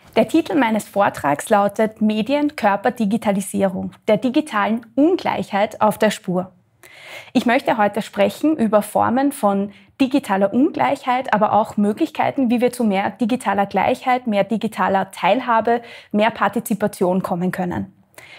Der Titel meines Vortrags lautet Medien, Körper, Digitalisierung, der digitalen Ungleichheit auf der Spur. Ich möchte heute sprechen über Formen von digitaler Ungleichheit, aber auch Möglichkeiten, wie wir zu mehr digitaler Gleichheit, mehr digitaler Teilhabe, mehr Partizipation kommen können.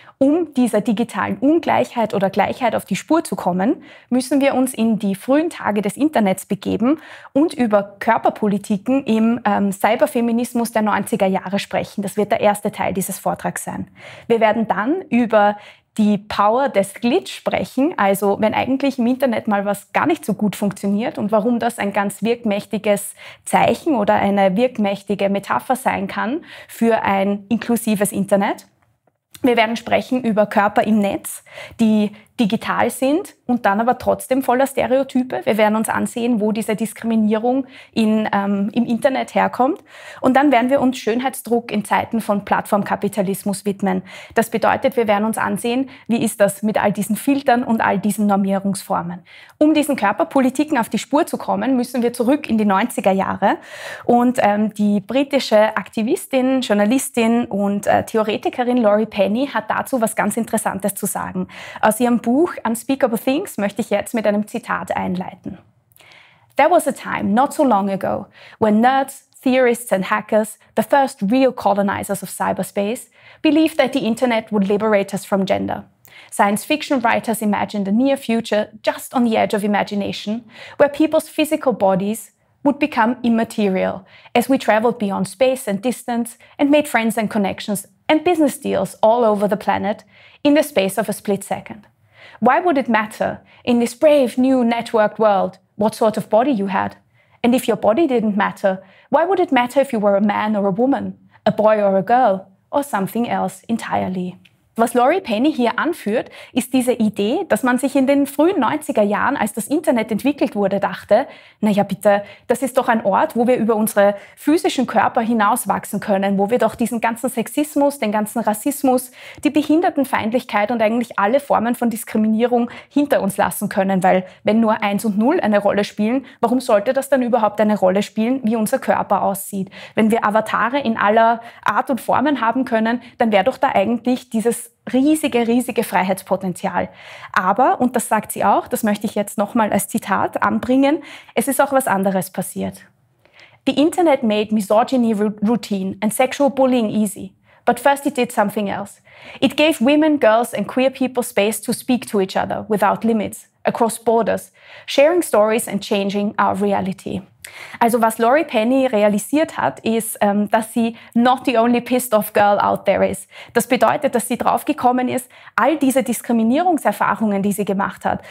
Um dieser digitalen Ungleichheit oder Gleichheit auf die Spur zu kommen, müssen wir uns in die frühen Tage des Internets begeben und über Körperpolitiken im Cyberfeminismus der 90er Jahre sprechen. Das wird der erste Teil dieses Vortrags sein. Wir werden dann über die Power des Glitch sprechen, also wenn eigentlich im Internet mal was gar nicht so gut funktioniert und warum das ein ganz wirkmächtiges Zeichen oder eine wirkmächtige Metapher sein kann für ein inklusives Internet. Wir werden sprechen über Körper im Netz, die digital sind und dann aber trotzdem voller Stereotype. Wir werden uns ansehen, wo diese Diskriminierung im Internet herkommt. Und dann werden wir uns Schönheitsdruck in Zeiten von Plattformkapitalismus widmen. Das bedeutet, wir werden uns ansehen, wie ist das mit all diesen Filtern und all diesen Normierungsformen. Um diesen Körperpolitiken auf die Spur zu kommen, müssen wir zurück in die 90er Jahre. Und die britische Aktivistin, Journalistin und Theoretikerin Laurie Penny hat dazu was ganz Interessantes zu sagen. Aus ihrem Buch Unspeakable Things möchte ich jetzt mit einem Zitat einleiten. There was a time not so long ago when nerds, theorists and hackers, the first real colonizers of cyberspace, believed that the internet would liberate us from gender. Science fiction writers imagined a near future just on the edge of imagination, where people's physical bodies would become immaterial as we traveled beyond space and distance and made friends and connections and business deals all over the planet in the space of a split second. Why would it matter in this brave new networked world what sort of body you had? And if your body didn't matter, why would it matter if you were a man or a woman, a boy or a girl, or something else entirely? Was Laurie Penny hier anführt, ist diese Idee, dass man sich in den frühen 90er Jahren, als das Internet entwickelt wurde, dachte, naja bitte, das ist doch ein Ort, wo wir über unsere physischen Körper hinauswachsen können, wo wir doch diesen ganzen Sexismus, den ganzen Rassismus, die Behindertenfeindlichkeit und eigentlich alle Formen von Diskriminierung hinter uns lassen können, weil wenn nur 1 und 0 eine Rolle spielen, warum sollte das dann überhaupt eine Rolle spielen, wie unser Körper aussieht? Wenn wir Avatare in aller Art und Formen haben können, dann wäre doch da eigentlich dieses riesige Freiheitspotenzial. Aber, und das sagt sie auch, das möchte ich jetzt nochmal als Zitat anbringen, es ist auch was anderes passiert. The Internet made misogyny routine and sexual bullying easy. But first it did something else. It gave women, girls and queer people space to speak to each other without limits, across borders, sharing stories and changing our reality. Also was Laurie Penny realisiert hat, ist, dass sie not the only pissed off girl out there is. Das bedeutet, dass sie draufgekommen ist, all diese Diskriminierungserfahrungen, die sie gemacht hat,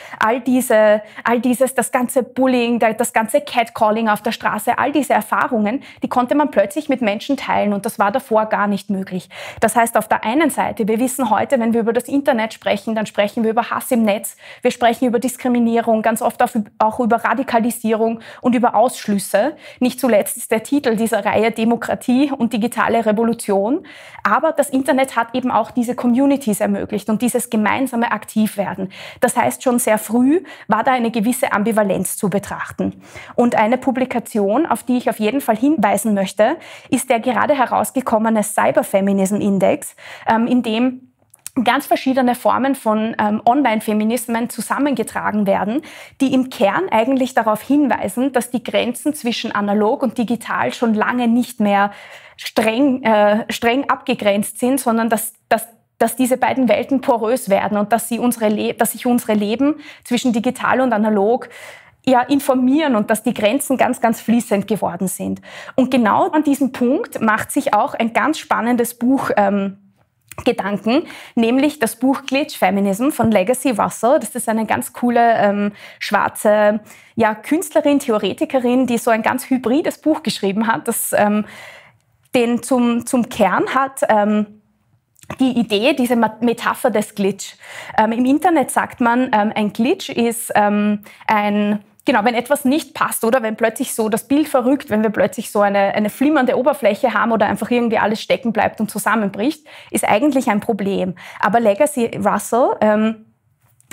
das ganze Bullying, das ganze Catcalling auf der Straße, all diese Erfahrungen, die konnte man plötzlich mit Menschen teilen und das war davor gar nicht möglich. Das heißt, auf der einen Seite, wir wissen heute, wenn wir über das Internet sprechen, dann sprechen wir über Hass im Netz, wir sprechen über Diskriminierung, ganz oft auch über Radikalisierung und über Ausschlüsse. Nicht zuletzt ist der Titel dieser Reihe Demokratie und digitale Revolution. Aber das Internet hat eben auch diese Communities ermöglicht und dieses gemeinsame Aktivwerden. Das heißt, schon sehr früh war da eine gewisse Ambivalenz zu betrachten. Und eine Publikation, auf die ich auf jeden Fall hinweisen möchte, ist der gerade herausgekommene Cyberfeminism Index, in dem ganz verschiedene Formen von Online-Feminismen zusammengetragen werden, die im Kern eigentlich darauf hinweisen, dass die Grenzen zwischen analog und digital schon lange nicht mehr streng abgegrenzt sind, sondern dass diese beiden Welten porös werden und dass sich unsere Leben zwischen digital und analog informieren und dass die Grenzen ganz fließend geworden sind. Und genau an diesem Punkt macht sich auch ein ganz spannendes Buch Gedanken, nämlich das Buch Glitch Feminism von Legacy Russell. Das ist eine ganz coole schwarze Künstlerin, Theoretikerin, die so ein ganz hybrides Buch geschrieben hat, das den zum Kern hat die Idee, diese Metapher des Glitch. Im Internet sagt man, ein Glitch ist wenn etwas nicht passt oder wenn plötzlich so das Bild verrückt, wenn wir plötzlich so eine flimmernde Oberfläche haben oder einfach irgendwie alles stecken bleibt und zusammenbricht, ist eigentlich ein Problem. Aber Legacy Russell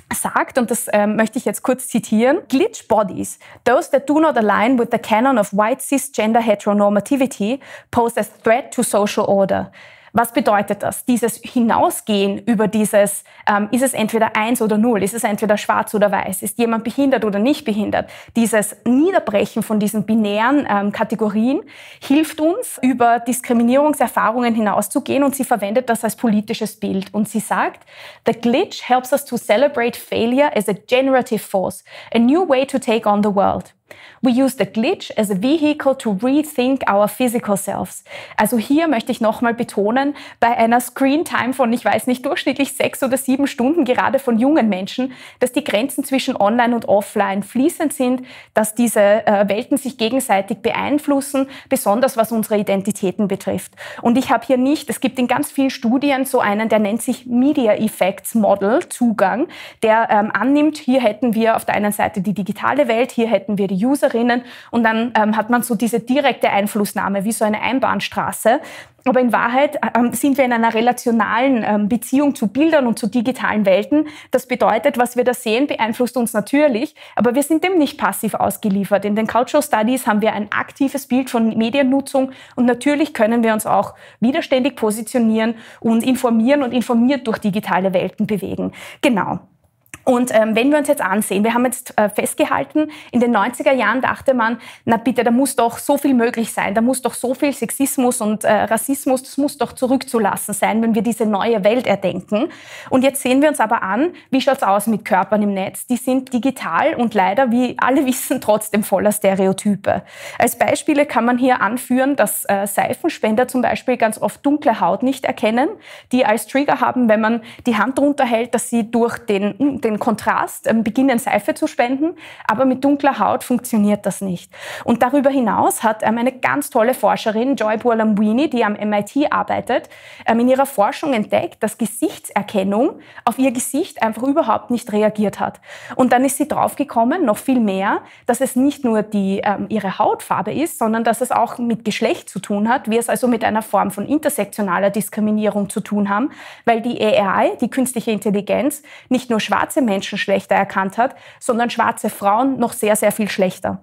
sagt, und das möchte ich jetzt kurz zitieren, Glitch bodies, those that do not align with the canon of white cisgender heteronormativity, pose a threat to social order. Was bedeutet das? Dieses Hinausgehen über dieses, ist es entweder 1 oder 0, ist es entweder schwarz oder weiß, ist jemand behindert oder nicht behindert, dieses Niederbrechen von diesen binären Kategorien hilft uns, über Diskriminierungserfahrungen hinauszugehen, und sie verwendet das als politisches Bild. Und sie sagt, the glitch helps us to celebrate failure as a generative force, a new way to take on the world. We use the glitch as a vehicle to rethink our physical selves. Also hier möchte ich nochmal betonen, bei einer Screen-Time von, ich weiß nicht, durchschnittlich 6 oder 7 Stunden, gerade von jungen Menschen, dass die Grenzen zwischen Online und Offline fließend sind, dass diese Welten sich gegenseitig beeinflussen, besonders was unsere Identitäten betrifft. Und ich habe hier nicht, es gibt in ganz vielen Studien so einen, der nennt sich Media Effects Model Zugang, der annimmt, hier hätten wir auf der einen Seite die digitale Welt, hier hätten wir die Userinnen, und dann hat man so diese direkte Einflussnahme wie so eine Einbahnstraße. Aber in Wahrheit sind wir in einer relationalen Beziehung zu Bildern und zu digitalen Welten. Das bedeutet, was wir da sehen, beeinflusst uns natürlich, aber wir sind dem nicht passiv ausgeliefert. In den Cultural Studies haben wir ein aktives Bild von Mediennutzung, und natürlich können wir uns auch widerständig positionieren und informieren und informiert durch digitale Welten bewegen. Genau. Und wenn wir uns jetzt ansehen, wir haben jetzt festgehalten, in den 90er Jahren dachte man, na bitte, da muss doch so viel möglich sein, da muss doch so viel Sexismus und Rassismus, das muss doch zurückzulassen sein, wenn wir diese neue Welt erdenken. Und jetzt sehen wir uns aber an, wie schaut's aus mit Körpern im Netz? Die sind digital und leider, wie alle wissen, trotzdem voller Stereotype. Als Beispiele kann man hier anführen, dass Seifenspender zum Beispiel ganz oft dunkle Haut nicht erkennen, die als Trigger haben, wenn man die Hand drunter hält, dass sie durch den Kontrast beginnen, Seife zu spenden, aber mit dunkler Haut funktioniert das nicht. Und darüber hinaus hat eine ganz tolle Forscherin, Joy Buolamwini, die am MIT arbeitet, in ihrer Forschung entdeckt, dass Gesichtserkennung auf ihr Gesicht einfach überhaupt nicht reagiert hat. Und dann ist sie draufgekommen, noch viel mehr, dass es nicht nur ihre Hautfarbe ist, sondern dass es auch mit Geschlecht zu tun hat, wir es also mit einer Form von intersektionaler Diskriminierung zu tun haben, weil die AI, die künstliche Intelligenz, nicht nur schwarze Menschen schlechter erkannt hat, sondern schwarze Frauen noch sehr, sehr viel schlechter.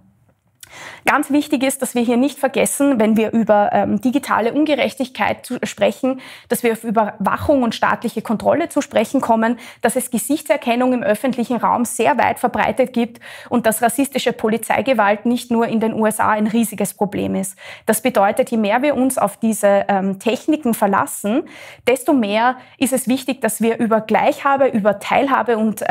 Ganz wichtig ist, dass wir hier nicht vergessen, wenn wir über digitale Ungerechtigkeit sprechen, dass wir auf Überwachung und staatliche Kontrolle zu sprechen kommen, dass es Gesichtserkennung im öffentlichen Raum sehr weit verbreitet gibt und dass rassistische Polizeigewalt nicht nur in den USA ein riesiges Problem ist. Das bedeutet, je mehr wir uns auf diese Techniken verlassen, desto mehr ist es wichtig, dass wir über Gleichhabe, über Teilhabe und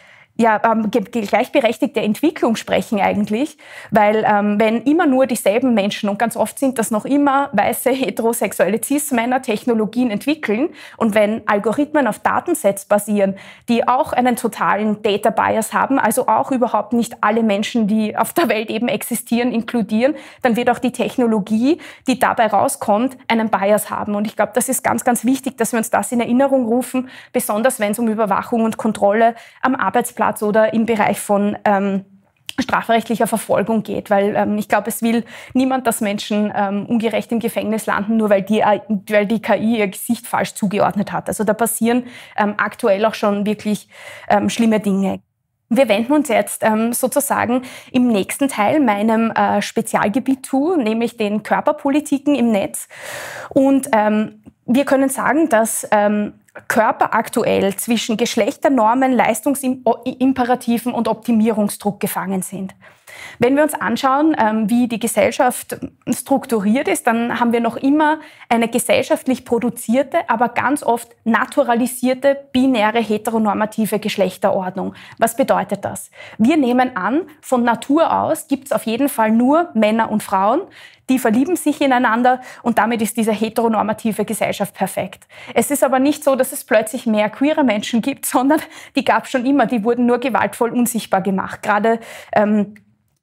gleichberechtigte Entwicklung sprechen eigentlich, weil wenn immer nur dieselben Menschen, und ganz oft sind das noch immer weiße, heterosexuelle Cis-Männer, Technologien entwickeln, und wenn Algorithmen auf Datensets basieren, die auch einen totalen Data-Bias haben, also auch überhaupt nicht alle Menschen, die auf der Welt eben existieren, inkludieren, dann wird auch die Technologie, die dabei rauskommt, einen Bias haben. Und ich glaube, das ist ganz, ganz wichtig, dass wir uns das in Erinnerung rufen, besonders wenn es um Überwachung und Kontrolle am Arbeitsplatz oder im Bereich von strafrechtlicher Verfolgung geht, weil ich glaube, es will niemand, dass Menschen ungerecht im Gefängnis landen, nur weil die KI ihr Gesicht falsch zugeordnet hat. Also da passieren aktuell auch schon wirklich schlimme Dinge. Wir wenden uns jetzt sozusagen im nächsten Teil meinem Spezialgebiet zu, nämlich den Körperpolitiken im Netz. Und wir können sagen, dass Körper aktuell zwischen Geschlechternormen, Leistungsimperativen und Optimierungsdruck gefangen sind. Wenn wir uns anschauen, wie die Gesellschaft strukturiert ist, dann haben wir noch immer eine gesellschaftlich produzierte, aber ganz oft naturalisierte, binäre, heteronormative Geschlechterordnung. Was bedeutet das? Wir nehmen an, von Natur aus gibt es auf jeden Fall nur Männer und Frauen, die verlieben sich ineinander, und damit ist diese heteronormative Gesellschaft perfekt. Es ist aber nicht so, dass es plötzlich mehr queere Menschen gibt, sondern die gab es schon immer, die wurden nur gewaltvoll unsichtbar gemacht. Gerade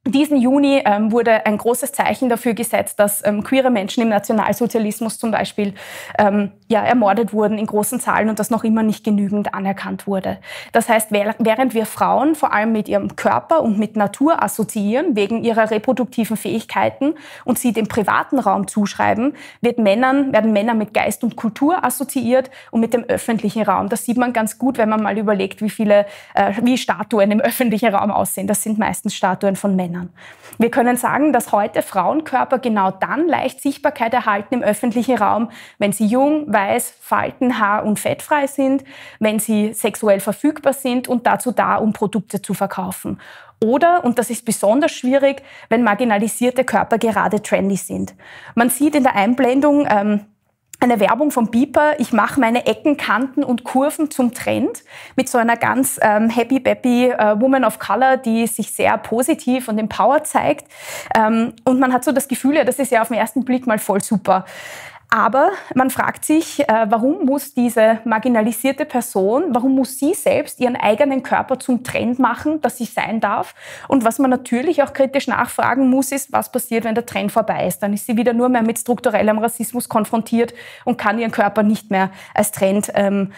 Diesen Juni wurde ein großes Zeichen dafür gesetzt, dass queere Menschen im Nationalsozialismus zum Beispiel ermordet wurden in großen Zahlen und das noch immer nicht genügend anerkannt wurde. Das heißt, während wir Frauen vor allem mit ihrem Körper und mit Natur assoziieren, wegen ihrer reproduktiven Fähigkeiten und sie dem privaten Raum zuschreiben, werden Männer mit Geist und Kultur assoziiert und mit dem öffentlichen Raum. Das sieht man ganz gut, wenn man mal überlegt, wie Statuen im öffentlichen Raum aussehen. Das sind meistens Statuen von Männern. Wir können sagen, dass heute Frauenkörper genau dann leicht Sichtbarkeit erhalten im öffentlichen Raum, wenn sie jung, weiß, falten-, haar- und fettfrei sind, wenn sie sexuell verfügbar sind und dazu da, um Produkte zu verkaufen. Oder, und das ist besonders schwierig, wenn marginalisierte Körper gerade trendy sind. Man sieht in der Einblendung eine Werbung vom Beeper, ich mache meine Ecken, Kanten und Kurven zum Trend, mit so einer ganz happy-peppy Woman of Color, die sich sehr positiv und empowered zeigt. Und man hat so das Gefühl, ja, das ist ja auf den ersten Blick mal voll super. Aber man fragt sich, warum muss diese marginalisierte Person, warum muss sie selbst ihren eigenen Körper zum Trend machen, dass sie sein darf? Und was man natürlich auch kritisch nachfragen muss, ist, was passiert, wenn der Trend vorbei ist? Dann ist sie wieder nur mehr mit strukturellem Rassismus konfrontiert und kann ihren Körper nicht mehr als Trend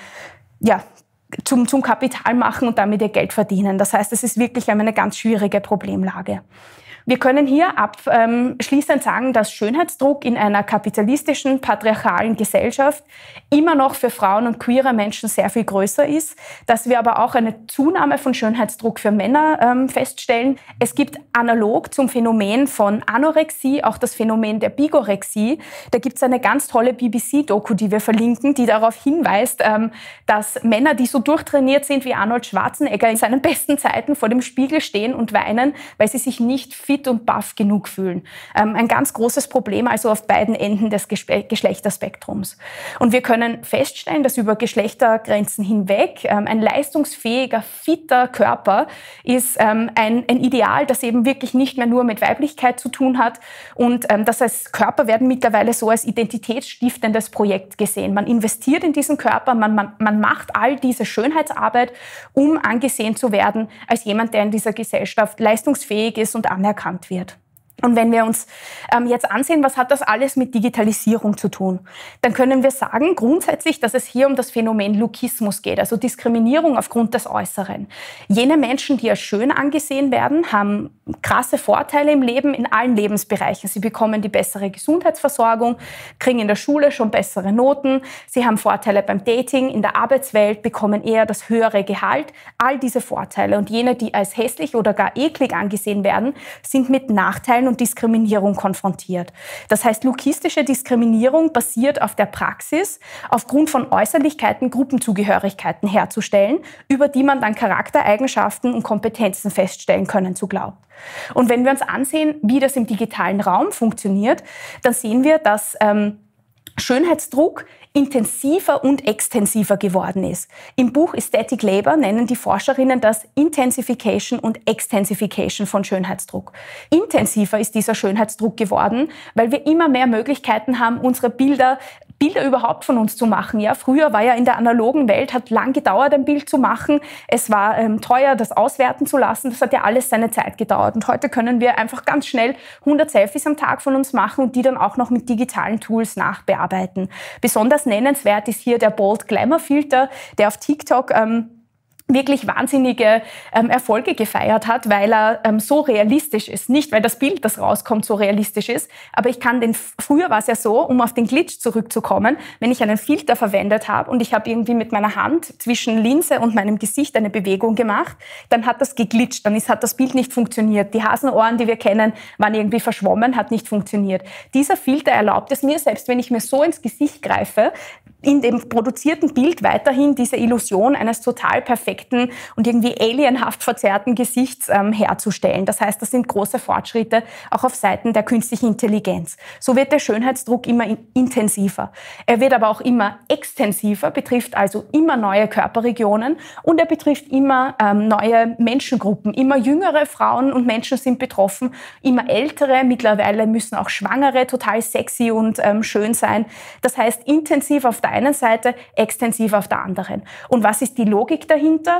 zum Kapital machen und damit ihr Geld verdienen. Das heißt, es ist wirklich eine ganz schwierige Problemlage. Wir können hier abschließend sagen, dass Schönheitsdruck in einer kapitalistischen, patriarchalen Gesellschaft immer noch für Frauen und queere Menschen sehr viel größer ist, dass wir aber auch eine Zunahme von Schönheitsdruck für Männer feststellen. Es gibt analog zum Phänomen von Anorexie auch das Phänomen der Bigorexie. Da gibt es eine ganz tolle BBC-Doku, die wir verlinken, die darauf hinweist, dass Männer, die so durchtrainiert sind wie Arnold Schwarzenegger, in seinen besten Zeiten vor dem Spiegel stehen und weinen, weil sie sich nicht fit und buff genug fühlen. Ein ganz großes Problem also auf beiden Enden des Geschlechterspektrums. Und wir können feststellen, dass über Geschlechtergrenzen hinweg ein leistungsfähiger, fitter Körper ist ein Ideal, das eben wirklich nicht mehr nur mit Weiblichkeit zu tun hat. Und das heißt, Körper werden mittlerweile so als identitätsstiftendes Projekt gesehen. Man investiert in diesen Körper, man macht all diese Schönheitsarbeit, um angesehen zu werden als jemand, der in dieser Gesellschaft leistungsfähig ist und anerkannt wird. Und wenn wir uns jetzt ansehen, was hat das alles mit Digitalisierung zu tun, dann können wir sagen grundsätzlich, dass es hier um das Phänomen Lookismus geht, also Diskriminierung aufgrund des Äußeren. Jene Menschen, die als schön angesehen werden, haben krasse Vorteile im Leben in allen Lebensbereichen. Sie bekommen die bessere Gesundheitsversorgung, kriegen in der Schule schon bessere Noten, sie haben Vorteile beim Dating, in der Arbeitswelt, bekommen eher das höhere Gehalt. All diese Vorteile. Und jene, die als hässlich oder gar eklig angesehen werden, sind mit Nachteilen und Diskriminierung konfrontiert. Das heißt, lookistische Diskriminierung basiert auf der Praxis, aufgrund von Äußerlichkeiten Gruppenzugehörigkeiten herzustellen, über die man dann Charaktereigenschaften und Kompetenzen feststellen können zu glauben. Und wenn wir uns ansehen, wie das im digitalen Raum funktioniert, dann sehen wir, dass Schönheitsdruck intensiver und extensiver geworden ist. Im Buch Aesthetic Labor nennen die Forscherinnen das Intensification und Extensification von Schönheitsdruck. Intensiver ist dieser Schönheitsdruck geworden, weil wir immer mehr Möglichkeiten haben, unsere Bilder überhaupt von uns zu machen. Ja, früher war ja in der analogen Welt, hat lang gedauert, ein Bild zu machen. Es war teuer, das auswerten zu lassen. Das hat ja alles seine Zeit gedauert. Und heute können wir einfach ganz schnell 100 Selfies am Tag von uns machen und die dann auch noch mit digitalen Tools nachbearbeiten. Besonders nennenswert ist hier der Bold Glamour Filter, der auf TikTok wirklich wahnsinnige Erfolge gefeiert hat, weil er so realistisch ist. Nicht, weil das Bild, das rauskommt, so realistisch ist, aber früher war es ja so, um auf den Glitch zurückzukommen, wenn ich einen Filter verwendet habe und ich habe irgendwie mit meiner Hand zwischen Linse und meinem Gesicht eine Bewegung gemacht, dann hat das geglitscht, hat das Bild nicht funktioniert. Die Hasenohren, die wir kennen, waren irgendwie verschwommen, hat nicht funktioniert. Dieser Filter erlaubt es mir, selbst wenn ich mir so ins Gesicht greife, in dem produzierten Bild weiterhin diese Illusion eines total perfekten und irgendwie alienhaft verzerrten Gesichts herzustellen. Das heißt, das sind große Fortschritte auch auf Seiten der künstlichen Intelligenz. So wird der Schönheitsdruck immer intensiver. Er wird aber auch immer extensiver, betrifft also immer neue Körperregionen und er betrifft immer neue Menschengruppen. Immer jüngere Frauen und Menschen sind betroffen, immer ältere, mittlerweile müssen auch Schwangere total sexy und schön sein. Das heißt, intensiv auf der einen Seite, extensiv auf der anderen. Und was ist die Logik dahinter?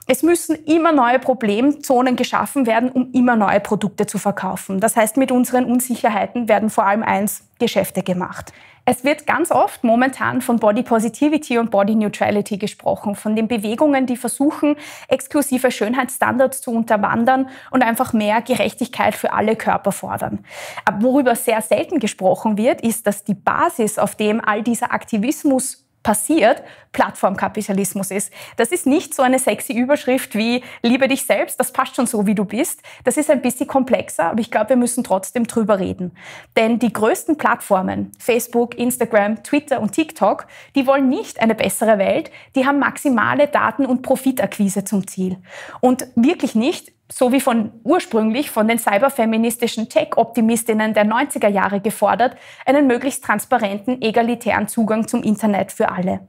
Es müssen immer neue Problemzonen geschaffen werden, um immer neue Produkte zu verkaufen. Das heißt, mit unseren Unsicherheiten werden vor allem Geschäfte gemacht. Es wird ganz oft momentan von Body Positivity und Body Neutrality gesprochen, von den Bewegungen, die versuchen, exklusive Schönheitsstandards zu unterwandern und einfach mehr Gerechtigkeit für alle Körper fordern. Aber worüber sehr selten gesprochen wird, ist, dass die Basis, auf dem all dieser Aktivismus passiert, Plattformkapitalismus ist. Das ist nicht so eine sexy Überschrift wie "Liebe dich selbst, das passt schon so, wie du bist". Das ist ein bisschen komplexer, aber ich glaube, wir müssen trotzdem drüber reden. Denn die größten Plattformen, Facebook, Instagram, Twitter und TikTok, die wollen nicht eine bessere Welt, die haben maximale Daten- und Profitakquise zum Ziel. Und wirklich nicht, so wie ursprünglich von den cyberfeministischen Tech-Optimistinnen der 90er Jahre gefordert, einen möglichst transparenten, egalitären Zugang zum Internet für alle.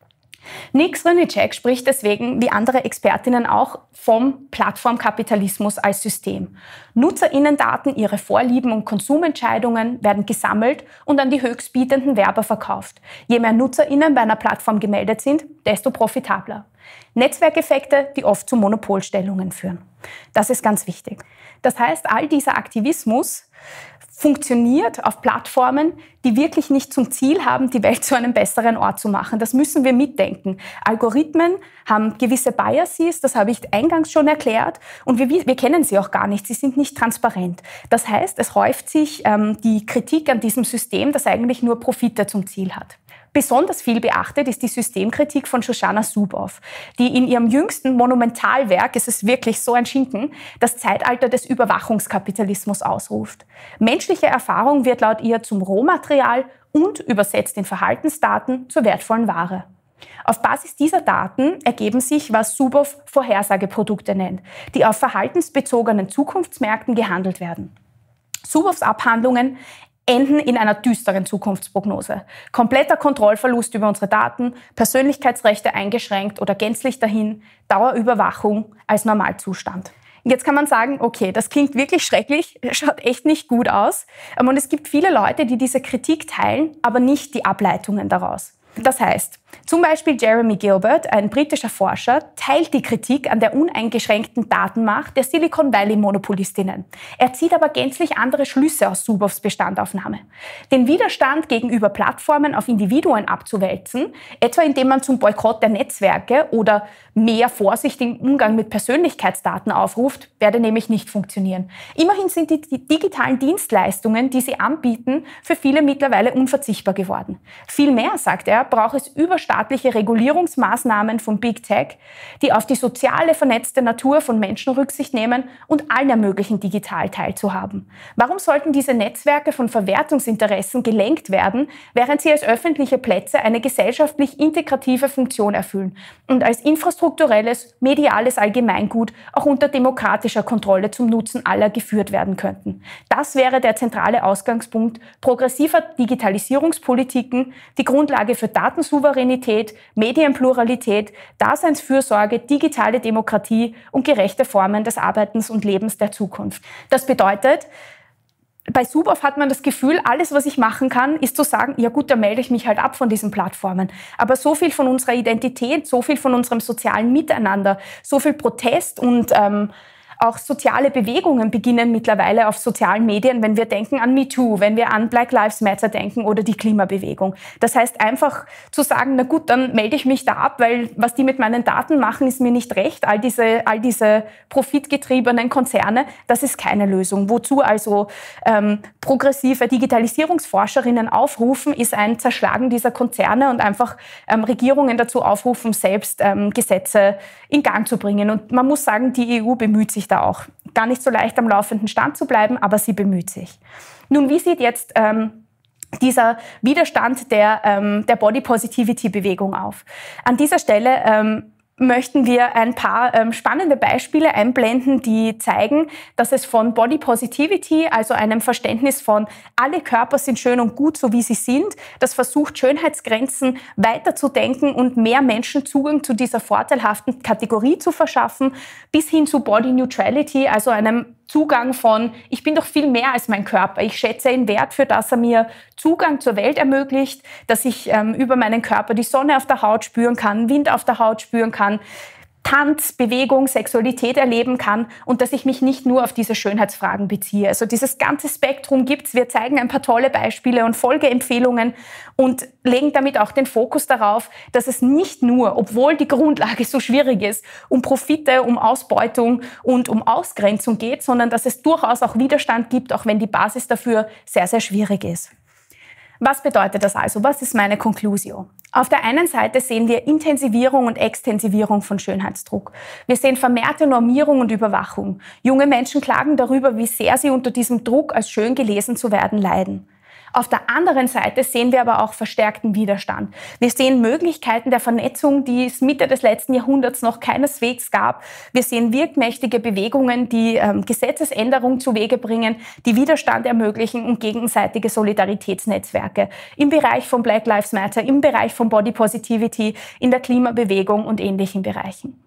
Nix Rynicek spricht deswegen, wie andere Expertinnen auch, vom Plattformkapitalismus als System. NutzerInnen-Daten, ihre Vorlieben und Konsumentscheidungen werden gesammelt und an die höchstbietenden Werber verkauft. Je mehr NutzerInnen bei einer Plattform gemeldet sind, desto profitabler. Netzwerkeffekte, die oft zu Monopolstellungen führen. Das ist ganz wichtig. Das heißt, all dieser Aktivismus funktioniert auf Plattformen, die wirklich nicht zum Ziel haben, die Welt zu einem besseren Ort zu machen. Das müssen wir mitdenken. Algorithmen haben gewisse Biases, das habe ich eingangs schon erklärt, und wir kennen sie auch gar nicht, sie sind nicht transparent. Das heißt, es häuft sich die Kritik an diesem System, das eigentlich nur Profite zum Ziel hat. Besonders viel beachtet ist die Systemkritik von Shoshana Zuboff, die in ihrem jüngsten Monumentalwerk, es ist wirklich so ein Schinken, das Zeitalter des Überwachungskapitalismus ausruft. Menschliche Erfahrung wird laut ihr zum Rohmaterial und, übersetzt in Verhaltensdaten, zur wertvollen Ware. Auf Basis dieser Daten ergeben sich, was Zuboff Vorhersageprodukte nennt, die auf verhaltensbezogenen Zukunftsmärkten gehandelt werden. Zuboffs Abhandlungen enden in einer düsteren Zukunftsprognose. Kompletter Kontrollverlust über unsere Daten, Persönlichkeitsrechte eingeschränkt oder gänzlich dahin, Dauerüberwachung als Normalzustand. Jetzt kann man sagen, okay, das klingt wirklich schrecklich, schaut echt nicht gut aus. Und es gibt viele Leute, die diese Kritik teilen, aber nicht die Ableitungen daraus. Das heißt, zum Beispiel Jeremy Gilbert, ein britischer Forscher, teilt die Kritik an der uneingeschränkten Datenmacht der Silicon Valley-Monopolistinnen. Er zieht aber gänzlich andere Schlüsse aus Zuboffs Bestandaufnahme. Den Widerstand gegenüber Plattformen auf Individuen abzuwälzen, etwa indem man zum Boykott der Netzwerke oder mehr Vorsicht im Umgang mit Persönlichkeitsdaten aufruft, werde nämlich nicht funktionieren. Immerhin sind die digitalen Dienstleistungen, die sie anbieten, für viele mittlerweile unverzichtbar geworden. Vielmehr, sagt er, braucht es überstaatliche Regulierungsmaßnahmen von Big Tech, die auf die soziale, vernetzte Natur von Menschen Rücksicht nehmen und allen ermöglichen, digital teilzuhaben. Warum sollten diese Netzwerke von Verwertungsinteressen gelenkt werden, während sie als öffentliche Plätze eine gesellschaftlich integrative Funktion erfüllen und als infrastrukturelles, mediales Allgemeingut auch unter demokratischer Kontrolle zum Nutzen aller geführt werden könnten? Das wäre der zentrale Ausgangspunkt progressiver Digitalisierungspolitiken, die Grundlage für Datensouveränität, Medienpluralität, Daseinsfürsorge, digitale Demokratie und gerechte Formen des Arbeitens und Lebens der Zukunft. Das bedeutet, bei Zuboff hat man das Gefühl, alles, was ich machen kann, ist zu sagen, ja gut, dann melde ich mich halt ab von diesen Plattformen. Aber so viel von unserer Identität, so viel von unserem sozialen Miteinander, so viel Protest und auch soziale Bewegungen beginnen mittlerweile auf sozialen Medien, wenn wir denken an MeToo, wenn wir an Black Lives Matter denken oder die Klimabewegung. Das heißt einfach zu sagen, na gut, dann melde ich mich da ab, weil was die mit meinen Daten machen, ist mir nicht recht. All diese profitgetriebenen Konzerne, das ist keine Lösung. Wozu also progressive Digitalisierungsforscherinnen aufrufen, ist ein Zerschlagen dieser Konzerne und einfach Regierungen dazu aufrufen, selbst Gesetze in Gang zu bringen. Und man muss sagen, die EU bemüht sich da auch. Gar nicht so leicht am laufenden Stand zu bleiben, aber sie bemüht sich. Nun, wie sieht jetzt dieser Widerstand der Body Positivity Bewegung auf? An dieser Stelle möchten wir ein paar spannende Beispiele einblenden, die zeigen, dass es von Body Positivity, also einem Verständnis von alle Körper sind schön und gut, so wie sie sind, das versucht, Schönheitsgrenzen weiterzudenken und mehr Menschen Zugang zu dieser vorteilhaften Kategorie zu verschaffen, bis hin zu Body Neutrality, also einem Zugang von, ich bin doch viel mehr als mein Körper. Ich schätze ihn wert, für das er mir Zugang zur Welt ermöglicht, dass ich über meinen Körper die Sonne auf der Haut spüren kann, Wind auf der Haut spüren kann. Tanz, Bewegung, Sexualität erleben kann und dass ich mich nicht nur auf diese Schönheitsfragen beziehe. Also dieses ganze Spektrum gibt's. Wir zeigen ein paar tolle Beispiele und Folgeempfehlungen und legen damit auch den Fokus darauf, dass es nicht nur, obwohl die Grundlage so schwierig ist, um Profite, um Ausbeutung und um Ausgrenzung geht, sondern dass es durchaus auch Widerstand gibt, auch wenn die Basis dafür sehr, sehr schwierig ist. Was bedeutet das also? Was ist meine Conclusio? Auf der einen Seite sehen wir Intensivierung und Extensivierung von Schönheitsdruck. Wir sehen vermehrte Normierung und Überwachung. Junge Menschen klagen darüber, wie sehr sie unter diesem Druck, als schön gelesen zu werden, leiden. Auf der anderen Seite sehen wir aber auch verstärkten Widerstand. Wir sehen Möglichkeiten der Vernetzung, die es Mitte des letzten Jahrhunderts noch keineswegs gab. Wir sehen wirkmächtige Bewegungen, die Gesetzesänderungen zu Wege bringen, die Widerstand ermöglichen und gegenseitige Solidaritätsnetzwerke im Bereich von Black Lives Matter, im Bereich von Body Positivity, in der Klimabewegung und ähnlichen Bereichen.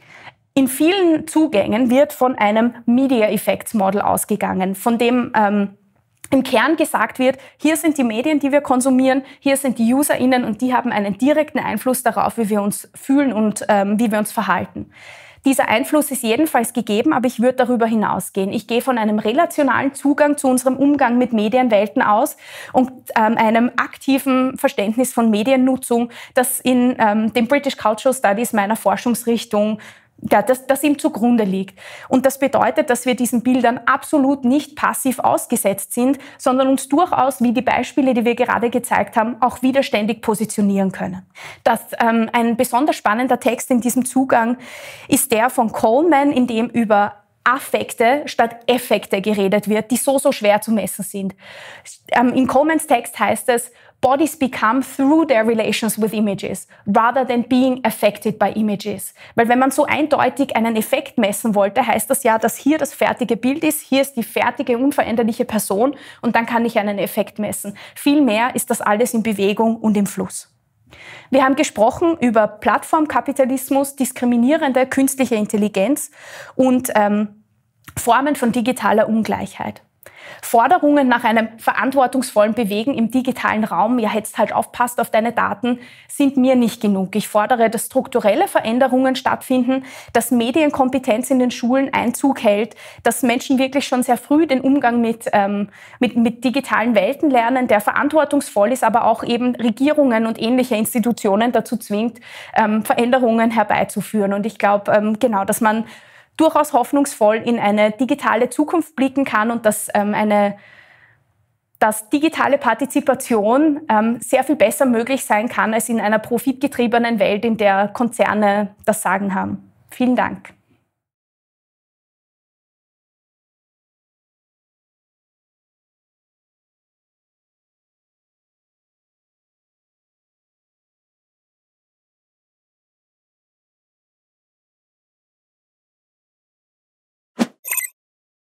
In vielen Zugängen wird von einem Media Effects Model ausgegangen, von dem im Kern gesagt wird, hier sind die Medien, die wir konsumieren, hier sind die UserInnen und die haben einen direkten Einfluss darauf, wie wir uns fühlen und wie wir uns verhalten. Dieser Einfluss ist jedenfalls gegeben, aber ich würde darüber hinausgehen. Ich gehe von einem relationalen Zugang zu unserem Umgang mit Medienwelten aus und einem aktiven Verständnis von Mediennutzung, das in den British Cultural Studies meiner Forschungsrichtung das ihm zugrunde liegt. Und das bedeutet, dass wir diesen Bildern absolut nicht passiv ausgesetzt sind, sondern uns durchaus, wie die Beispiele, die wir gerade gezeigt haben, auch widerständig positionieren können. Ein besonders spannender Text in diesem Zugang ist der von Coleman, in dem über Affekte statt Effekte geredet wird, die so schwer zu messen sind. In Colemans Text heißt es, Bodies become through their relations with images, rather than being affected by images. Weil wenn man so eindeutig einen Effekt messen wollte, heißt das ja, dass hier das fertige Bild ist, hier ist die fertige, unveränderliche Person und dann kann ich einen Effekt messen. Vielmehr ist das alles in Bewegung und im Fluss. Wir haben gesprochen über Plattformkapitalismus, diskriminierende künstliche Intelligenz und Formen von digitaler Ungleichheit. Forderungen nach einem verantwortungsvollen Bewegen im digitalen Raum, ja jetzt halt aufpasst auf deine Daten, sind mir nicht genug. Ich fordere, dass strukturelle Veränderungen stattfinden, dass Medienkompetenz in den Schulen Einzug hält, dass Menschen wirklich schon sehr früh den Umgang mit digitalen Welten lernen, der verantwortungsvoll ist, aber auch eben Regierungen und ähnliche Institutionen dazu zwingt, Veränderungen herbeizuführen. Und ich glaube, genau, dass man durchaus hoffnungsvoll in eine digitale Zukunft blicken kann und dass digitale Partizipation sehr viel besser möglich sein kann als in einer profitgetriebenen Welt, in der Konzerne das Sagen haben. Vielen Dank.